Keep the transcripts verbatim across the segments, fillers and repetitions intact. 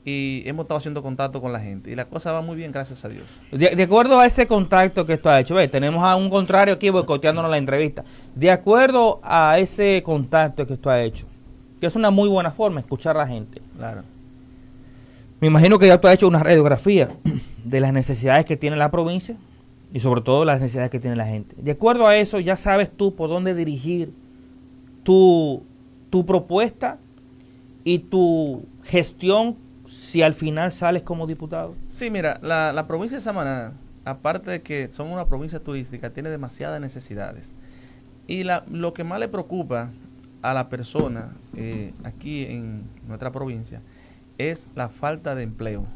y hemos estado haciendo contacto con la gente y la cosa va muy bien, gracias a Dios. De, de acuerdo a ese contacto que tú has hecho, ve, tenemos a un contrario aquí boicoteándonos la entrevista. De acuerdo a ese contacto que tú has hecho, que es una muy buena forma escuchar a la gente. Claro. Me imagino que ya tú has hecho una radiografía de las necesidades que tiene la provincia y sobre todo las necesidades que tiene la gente. De acuerdo a eso, ya sabes tú por dónde dirigir tu, tu propuesta y tu gestión si al final sales como diputado. Sí, mira, la, la provincia de Samaná, aparte de que son una provincia turística, tiene demasiadas necesidades. Y la, lo que más le preocupa a la persona eh, aquí en nuestra provincia es la falta de empleo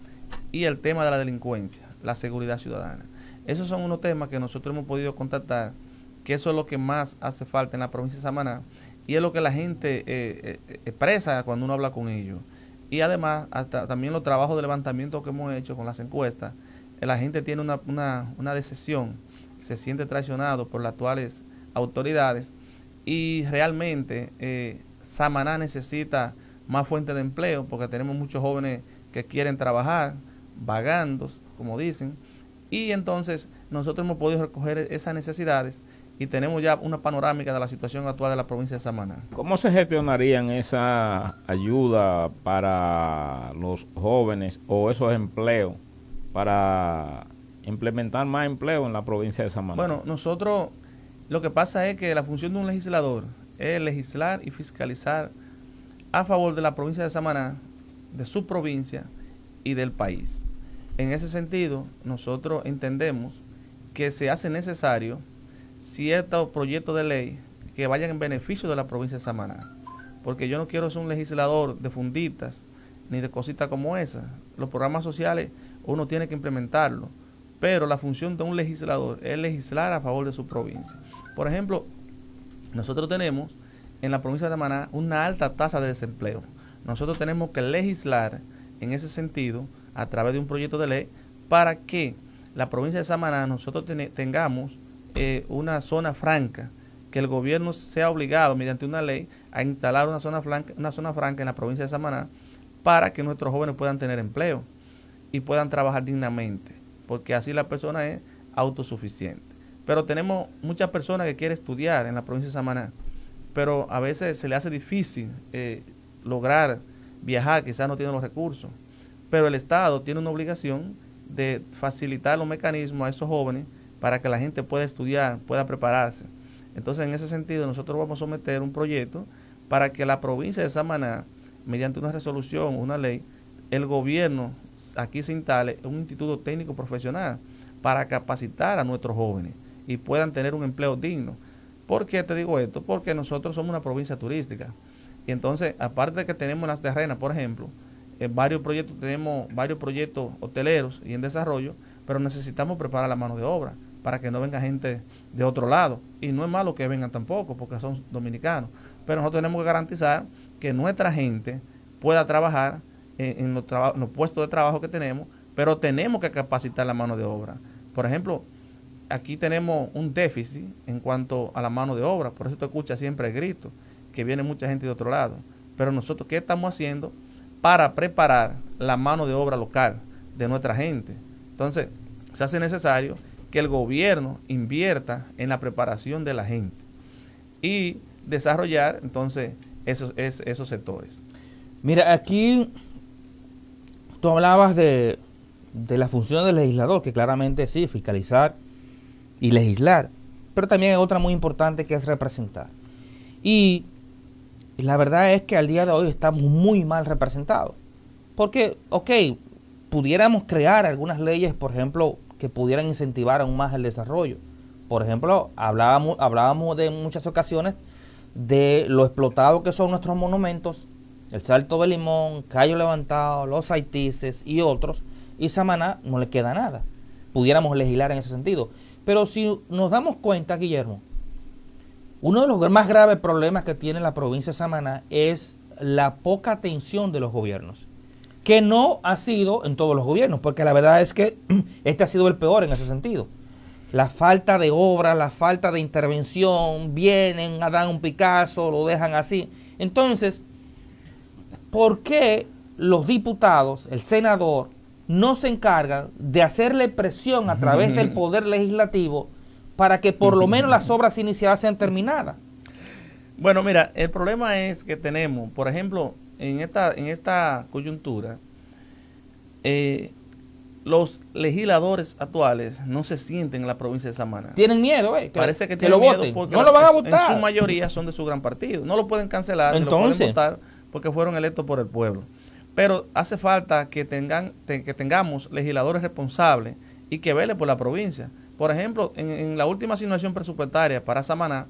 y el tema de la delincuencia, la seguridad ciudadana. Esos son unos temas que nosotros hemos podido contactar, que eso es lo que más hace falta en la provincia de Samaná y es lo que la gente eh, eh, expresa cuando uno habla con ellos. Y además, hasta también los trabajos de levantamiento que hemos hecho con las encuestas, eh, la gente tiene una, una, una decepción, se siente traicionado por las actuales autoridades y realmente eh, Samaná necesita más fuentes de empleo porque tenemos muchos jóvenes que quieren trabajar, vagando, como dicen, y entonces nosotros hemos podido recoger esas necesidades y tenemos ya una panorámica de la situación actual de la provincia de Samaná. ¿Cómo se gestionarían esa ayuda para los jóvenes o esos empleos para implementar más empleo en la provincia de Samaná? Bueno, nosotros, lo que pasa es que la función de un legislador es legislar y fiscalizar a favor de la provincia de Samaná, de su provincia y del país. En ese sentido, nosotros entendemos que se hace necesario ciertos proyectos de ley que vayan en beneficio de la provincia de Samaná, porque yo no quiero ser un legislador de funditas ni de cositas como esas. Los programas sociales uno tiene que implementarlo, pero la función de un legislador es legislar a favor de su provincia. Por ejemplo, nosotros tenemos en la provincia de Samaná una alta tasa de desempleo. Nosotros tenemos que legislar en ese sentido a través de un proyecto de ley para que la provincia de Samaná nosotros ten, tengamos eh, una zona franca, que el gobierno sea obligado mediante una ley a instalar una zona franca, una zona franca en la provincia de Samaná para que nuestros jóvenes puedan tener empleo y puedan trabajar dignamente, porque así la persona es autosuficiente. Pero tenemos muchas personas que quieren estudiar en la provincia de Samaná, pero a veces se le hace difícil eh, lograr viajar, quizás no tienen los recursos, pero el Estado tiene una obligación de facilitar los mecanismos a esos jóvenes para que la gente pueda estudiar, pueda prepararse. Entonces, en ese sentido, nosotros vamos a someter un proyecto para que la provincia de Samaná, mediante una resolución, una ley, el gobierno aquí se instale un instituto técnico profesional para capacitar a nuestros jóvenes y puedan tener un empleo digno. ¿Por qué te digo esto? Porque nosotros somos una provincia turística. Y entonces, aparte de que tenemos las terrenas, por ejemplo, en varios proyectos, tenemos varios proyectos hoteleros y en desarrollo, pero necesitamos preparar la mano de obra para que no venga gente de otro lado. Y no es malo que vengan tampoco, porque son dominicanos. Pero nosotros tenemos que garantizar que nuestra gente pueda trabajar en, en, los, traba en los puestos de trabajo que tenemos, pero tenemos que capacitar la mano de obra. Por ejemplo, aquí tenemos un déficit en cuanto a la mano de obra, por eso te escuchas siempre el grito, que viene mucha gente de otro lado. Pero nosotros, ¿qué estamos haciendo para preparar la mano de obra local de nuestra gente? Entonces, se hace necesario que el gobierno invierta en la preparación de la gente y desarrollar entonces esos, esos, esos sectores. Mira, aquí tú hablabas de, de la función del legislador, que claramente sí, fiscalizar y legislar, pero también hay otra muy importante que es representar. Y la verdad es que al día de hoy estamos muy mal representados. Porque, ok, pudiéramos crear algunas leyes, por ejemplo, que pudieran incentivar aún más el desarrollo. Por ejemplo, hablábamos, hablábamos de muchas ocasiones de lo explotado que son nuestros monumentos, el Salto de Limón, Cayo Levantado, los Haitises y otros, y Samaná no le queda nada. Pudiéramos legislar en ese sentido. Pero si nos damos cuenta, Guillermo, uno de los más graves problemas que tiene la provincia de Samaná es la poca atención de los gobiernos, que no ha sido en todos los gobiernos, porque la verdad es que este ha sido el peor en ese sentido. La falta de obra, la falta de intervención, vienen a dar un Picasso, lo dejan así. Entonces, ¿por qué los diputados, el senador, no se encargan de hacerle presión a través del poder legislativo para que por lo menos las obras iniciadas sean terminadas? Bueno, mira, el problema es que tenemos, por ejemplo, en esta, en esta coyuntura, eh, los legisladores actuales no se sienten en la provincia de Samaná. Tienen miedo, eh, que, Parece que, que tienen lo miedo voten. porque No lo van a en votar. su mayoría son de su gran partido. No lo pueden cancelar, ni lo Entonces, pueden votar porque fueron electos por el pueblo. Pero hace falta que tengan te- que tengamos legisladores responsables y que velen por la provincia. Por ejemplo, en, en la última asignación presupuestaria para Samaná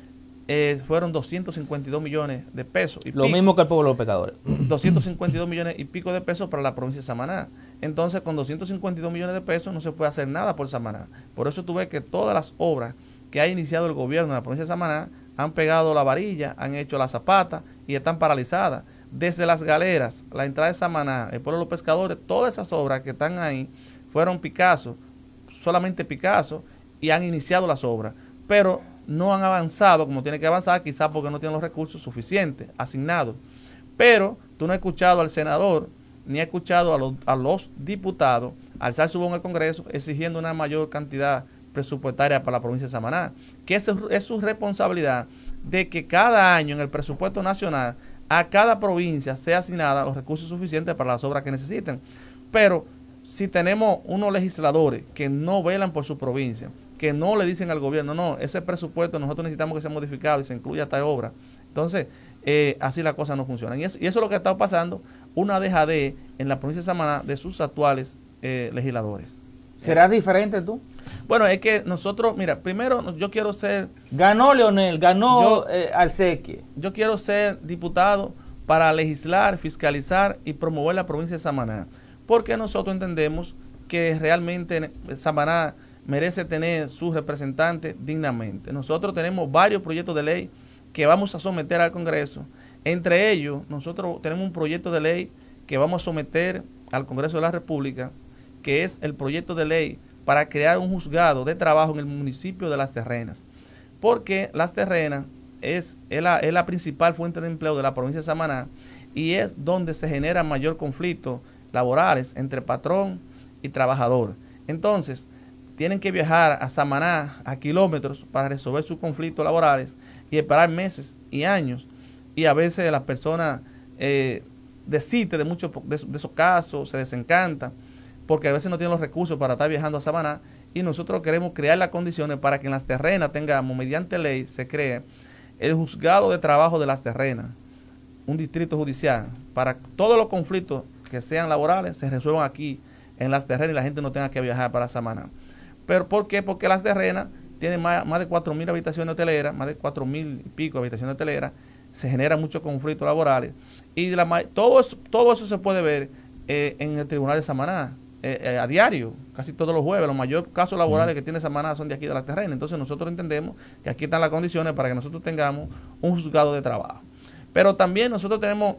eh, fueron doscientos cincuenta y dos millones de pesos. Y lo pico, mismo que el pueblo de los pecadores. doscientos cincuenta y dos millones y pico de pesos para la provincia de Samaná. Entonces, con doscientos cincuenta y dos millones de pesos no se puede hacer nada por Samaná. Por eso tú ves que todas las obras que ha iniciado el gobierno en la provincia de Samaná han pegado la varilla, han hecho la zapata y están paralizadas. Desde las galeras, la entrada de Samaná, el pueblo de los pescadores, todas esas obras que están ahí fueron Picasso, solamente Picasso, y han iniciado las obras. Pero no han avanzado como tiene que avanzar, quizás porque no tienen los recursos suficientes asignados. Pero tú no has escuchado al senador, ni has escuchado a los, a los diputados alzar su voz en el Congreso exigiendo una mayor cantidad presupuestaria para la provincia de Samaná, que es, es su responsabilidad de que cada año en el presupuesto nacional a cada provincia sea asignada los recursos suficientes para las obras que necesiten. Pero si tenemos unos legisladores que no velan por su provincia, que no le dicen al gobierno, no, ese presupuesto nosotros necesitamos que sea modificado y se incluya esta obra, entonces eh, así las cosas no funcionan. Y eso, y eso es lo que está pasando, una dejadez en la provincia de Samaná de sus actuales eh, legisladores. ¿Serás diferente tú? Bueno, es que nosotros, mira, primero yo quiero ser... Ganó Leonel, ganó Yo- eh, Alsequie. Yo quiero ser diputado para legislar, fiscalizar y promover la provincia de Samaná, porque nosotros entendemos que realmente Samaná merece tener sus representantes dignamente. Nosotros tenemos varios proyectos de ley que vamos a someter al Congreso. Entre ellos, nosotros tenemos un proyecto de ley que vamos a someter al Congreso de la República, que es el proyecto de ley para crear un juzgado de trabajo en el municipio de Las Terrenas, porque Las Terrenas es, es, la, es la principal fuente de empleo de la provincia de Samaná y es donde se genera mayor conflicto laborales entre patrón y trabajador. Entonces, tienen que viajar a Samaná a kilómetros para resolver sus conflictos laborales y esperar meses y años, y a veces las personas eh, desisten de muchos de, de esos casos, se desencantan porque a veces no tienen los recursos para estar viajando a Samaná, y nosotros queremos crear las condiciones para que en Las Terrenas tengamos, mediante ley, se cree el juzgado de trabajo de Las Terrenas, un distrito judicial, para todos los conflictos que sean laborales se resuelvan aquí en Las Terrenas y la gente no tenga que viajar para Samaná. ¿Pero por qué? Porque Las Terrenas tiene más, más de cuatro mil habitaciones hoteleras, más de cuatro mil y pico habitaciones hoteleras, se generan muchos conflictos laborales, y la, todo, eso, todo eso se puede ver eh, en el Tribunal de Samaná. Eh, eh, a diario, casi todos los jueves. Los mayores casos laborales que tiene Samaná son de aquí de Las Terrenas. Entonces nosotros entendemos que aquí están las condiciones para que nosotros tengamos un juzgado de trabajo. Pero también nosotros tenemos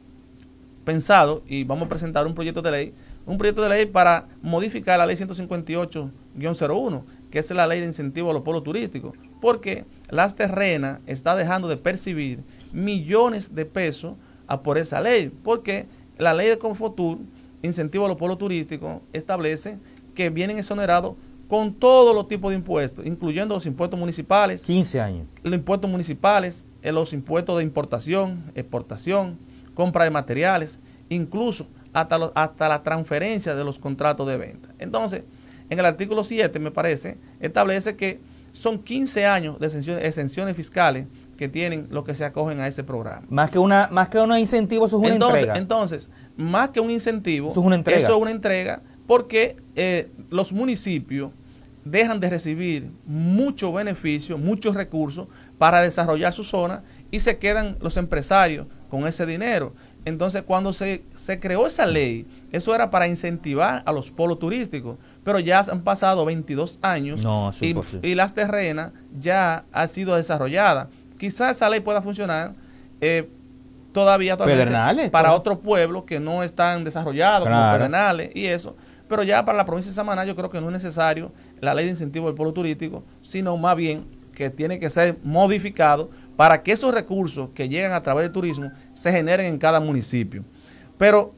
pensado, y vamos a presentar un proyecto de ley, un proyecto de ley para modificar la ley ciento cincuenta y ocho guión cero uno, que es la ley de incentivo a los pueblos turísticos, porque Las Terrenas está dejando de percibir millones de pesos a por esa ley, porque la ley de Confotur, incentivo a los pueblos turísticos, establece que vienen exonerados con todos los tipos de impuestos, incluyendo los impuestos municipales, quince años. Los impuestos municipales, eh, los impuestos de importación, exportación, compra de materiales, incluso hasta, los, hasta la transferencia de los contratos de venta. Entonces, en el artículo siete, me parece, establece que son quince años de exenciones, exenciones fiscales que tienen los que se acogen a ese programa. Más que una, más que un incentivo, eso es una entonces, entrega. Entonces, más que un incentivo, eso es una entrega, eso es una entrega porque eh, los municipios dejan de recibir mucho beneficio, muchos recursos para desarrollar su zona, y se quedan los empresarios con ese dinero. Entonces, cuando se, se creó esa ley, eso era para incentivar a los polos turísticos, pero ya han pasado veintidós años no, y, y Las Terrenas ya ha sido desarrollada. Quizás esa ley pueda funcionar eh, todavía, todavía para claro. otros pueblos que no están desarrollados, claro. como Pedernales y eso, pero ya para la provincia de Samaná yo creo que no es necesario la ley de incentivo del pueblo turístico, sino más bien que tiene que ser modificado para que esos recursos que llegan a través del turismo se generen en cada municipio. Pero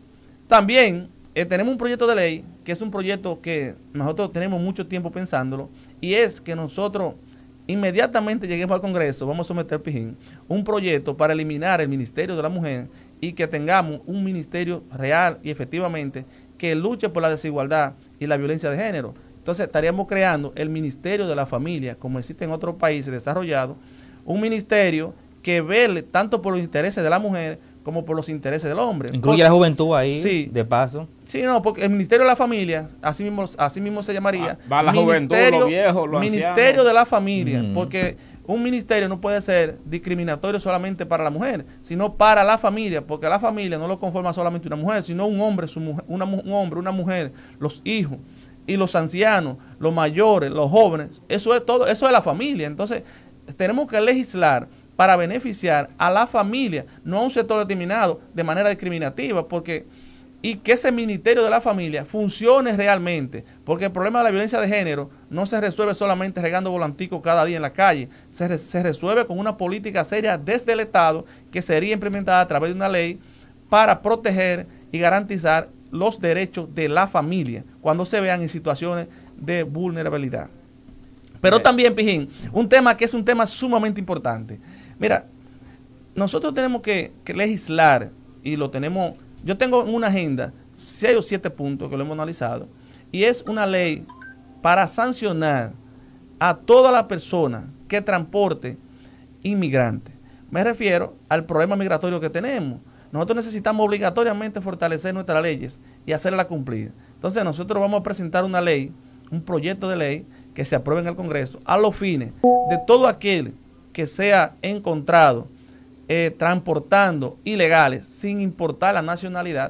También eh, tenemos un proyecto de ley, que es un proyecto que nosotros tenemos mucho tiempo pensándolo, y es que nosotros inmediatamente lleguemos al Congreso, vamos a someter, Pijín, un proyecto para eliminar el Ministerio de la Mujer y que tengamos un ministerio real y efectivamente que luche por la desigualdad y la violencia de género. Entonces estaríamos creando el Ministerio de la Familia, como existe en otros países desarrollados, un ministerio que vele tanto por los intereses de la mujer como por los intereses del hombre. Incluye porque, la juventud ahí, sí, de paso. Sí, no, porque el Ministerio de la Familia, así mismo, así mismo se llamaría. Va la juventud, los viejos, los Ministerio ancianos. de la Familia, Mm. porque un ministerio no puede ser discriminatorio solamente para la mujer, sino para la familia, porque la familia no lo conforma solamente una mujer, sino un hombre, su mujer, una, un hombre, una mujer, los hijos y los ancianos, los mayores, los jóvenes. Eso es todo, eso es la familia. Entonces, tenemos que legislar para beneficiar a la familia, no a un sector determinado de manera discriminativa, porque y que ese Ministerio de la Familia funcione realmente, porque el problema de la violencia de género no se resuelve solamente regando volanticos cada día en la calle, se, re, se resuelve con una política seria desde el Estado que sería implementada a través de una ley para proteger y garantizar los derechos de la familia cuando se vean en situaciones de vulnerabilidad. Pero también, Pijín, un tema que es un tema sumamente importante. Mira, nosotros tenemos que, que legislar y lo tenemos, yo tengo en una agenda seis o siete puntos que lo hemos analizado y es una ley para sancionar a toda la persona que transporte inmigrantes. Me refiero al problema migratorio que tenemos. Nosotros necesitamos obligatoriamente fortalecer nuestras leyes y hacerlas cumplir. Entonces nosotros vamos a presentar una ley, un proyecto de ley que se apruebe en el Congreso a los fines de todo aquel que sea encontrado eh, transportando ilegales sin importar la nacionalidad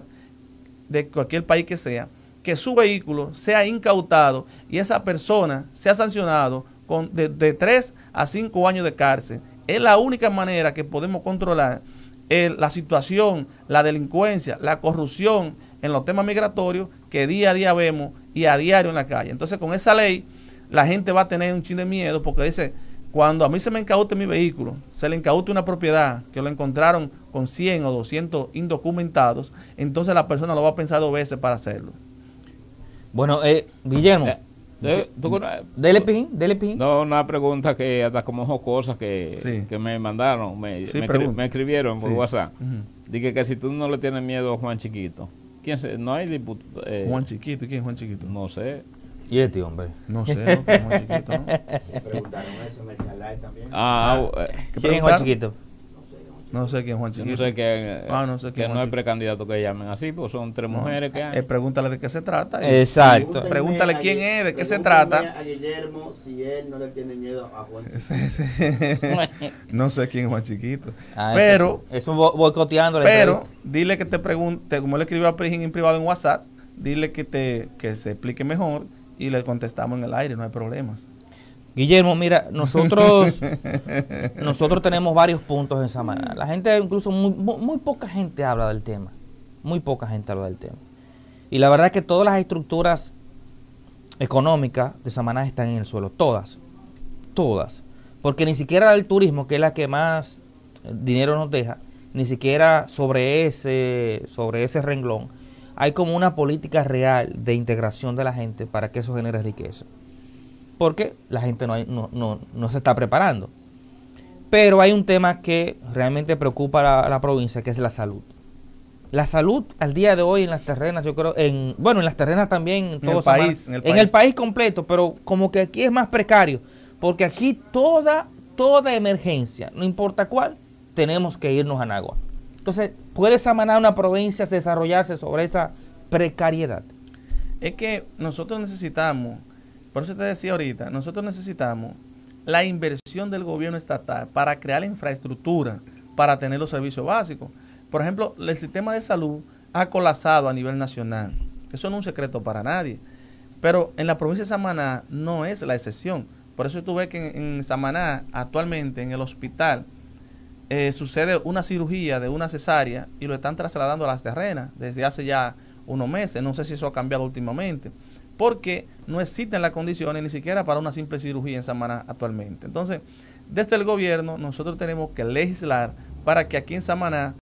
de cualquier país que sea, que su vehículo sea incautado y esa persona sea sancionado con de, de tres a cinco años de cárcel. Es la única manera que podemos controlar eh, la situación, la delincuencia, la corrupción en los temas migratorios que día a día vemos y a diario en la calle. Entonces con esa ley la gente va a tener un chin de miedo porque dice, cuando a mí se me incaute mi vehículo, se le incaute una propiedad que lo encontraron con cien o doscientos indocumentados, entonces la persona lo va a pensar dos veces para hacerlo. Bueno, eh, Guillermo, Eh, eh, ¿tú- dele pijín, dele pijín. No, una pregunta que hasta como cosas que, Sí. que me mandaron, me, Sí, me, escri- pregunta. me escribieron por Sí. WhatsApp. Ujú. Dije que si tú no le tienes miedo a Juan Chiquito, ¿quién se, no hay diputado? Eh, Juan Chiquito, ¿y quién es Juan Chiquito? No sé. Y este hombre. No sé, ¿no? ¿Quién es Juan Chiquito, no? Preguntaron eso en el Chalai también. Ah, eh, ¿Qué ¿Quién es Juan preguntaron? Chiquito? No sé quién es Juan yo Chiquito. no sé que, Ah, no sé que quién es no Juan hay Chiquito. precandidato que llamen así, pues son tres No. mujeres que hay. Eh, pregúntale de qué se trata. y- Exacto. y Pregúntale a quién Gui- es, de qué se pregúntenle trata. a Guillermo si él no le tiene miedo a Juan Chiquito. Sí, sí. No sé quién es Juan Chiquito. Ah, pero, eso, eso bo- boicoteando la pero, entrevista. dile que te pregunte, como le escribió a Prijín en privado en WhatsApp, dile que te que se explique mejor y le contestamos en el aire, no hay problemas. Guillermo, mira, nosotros nosotros tenemos varios puntos en Samaná. La gente, incluso muy, muy, muy poca gente habla del tema. Muy poca gente habla del tema. Y la verdad es que todas las estructuras económicas de Samaná están en el suelo. Todas. Todas. Porque ni siquiera el turismo, que es la que más dinero nos deja, ni siquiera sobre ese, sobre ese renglón, hay como una política real de integración de la gente para que eso genere riqueza. Porque la gente no, hay- no, no, no se está preparando. Pero hay un tema que realmente preocupa a la, a la provincia, que es la salud. La salud al día de hoy en las terrenas, yo creo, en bueno, en las terrenas también, en, todo el Samaná, país, en el en país. el país completo, pero como que aquí es más precario, porque aquí toda, toda emergencia, no importa cuál, tenemos que irnos a Nagua. Entonces, ¿puede Samaná, una provincia, desarrollarse sobre esa precariedad? Es que nosotros necesitamos, por eso te decía ahorita, nosotros necesitamos la inversión del gobierno estatal para crear la infraestructura, para tener los servicios básicos. Por ejemplo, el sistema de salud ha colapsado a nivel nacional. Eso no es un secreto para nadie. Pero en la provincia de Samaná no es la excepción. Por eso tú ves que en, en Samaná, actualmente, en el hospital, eh, sucede una cirugía de una cesárea y lo están trasladando a las terrenas desde hace ya unos meses. No sé si eso ha cambiado últimamente. Porque no existen las condiciones ni siquiera para una simple cirugía en Samaná actualmente. Entonces, desde el gobierno, nosotros tenemos que legislar para que aquí en Samaná